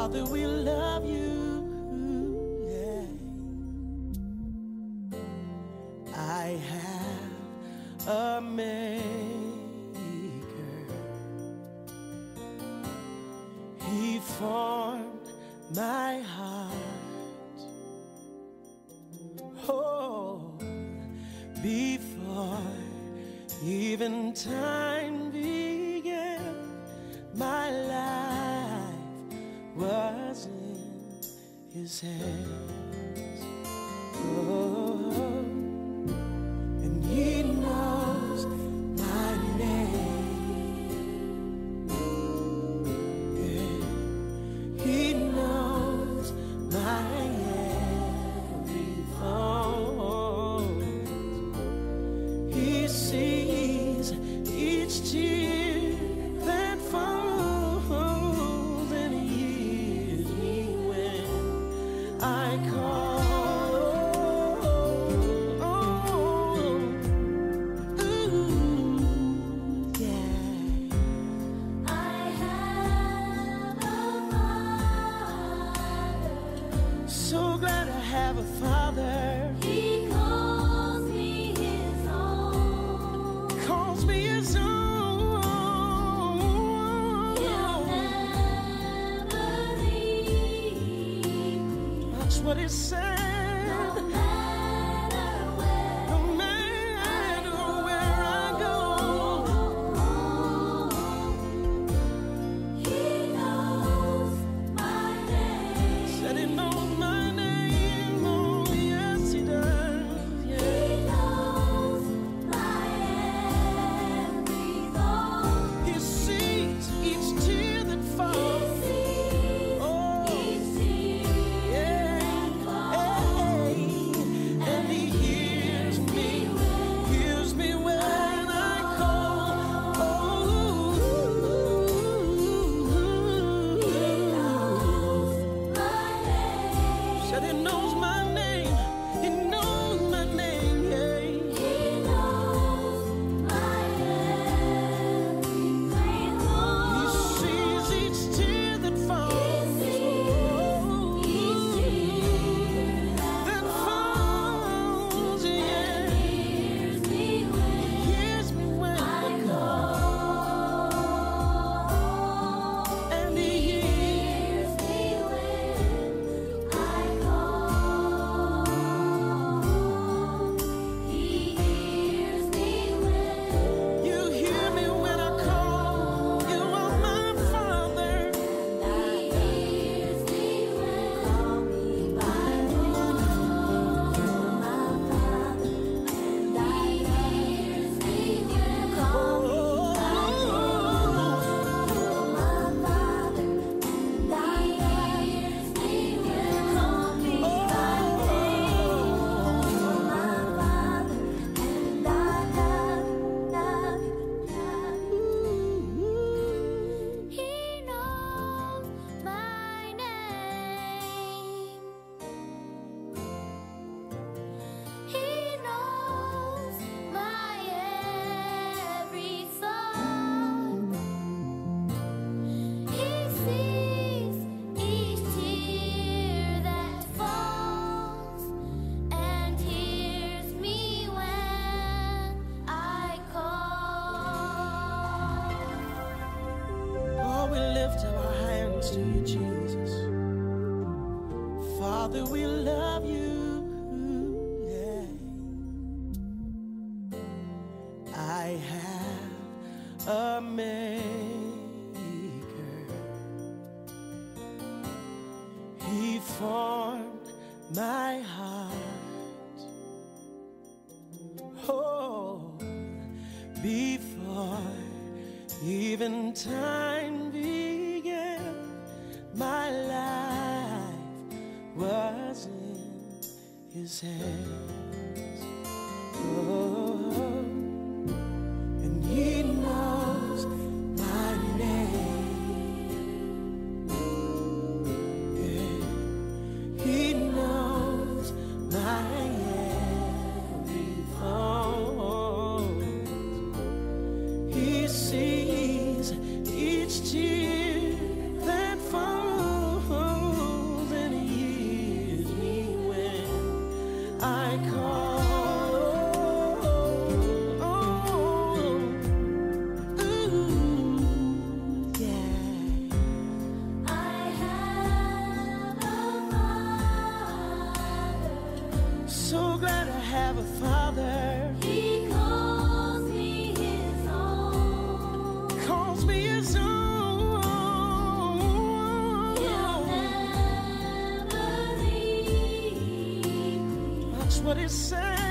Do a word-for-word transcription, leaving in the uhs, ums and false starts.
Father, we love you. Yeah. I have a maker. He formed my heart. Oh, before even time began, my life was in his hands. Oh, and he knows my name. Yeah. He knows my every thought. He sees each tear that falls, and he hears me when I call. Have a father. He calls me his own. Calls me his own. He'll never leave me. That's what it said. No matter where, no matter where I go. He knows my name. Said he knows my name. To you, Jesus. Father, we love you. Yeah. I have a maker. He formed my heart. Oh, before even time began, my life was in his hands. Oh, and he knows my name. Yeah. He knows my every thought. He sees each tear that falls. I call. Ooh, yeah. I have a father. So glad I have a father. He calls me his own. Calls me his own. He'll never leave me. That's what it says.